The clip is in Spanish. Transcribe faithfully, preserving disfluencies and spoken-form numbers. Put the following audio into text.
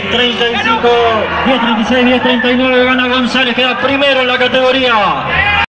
treinta y cinco, diez treinta y seis, diez treinta y nueve, gana González, queda primero en la categoría.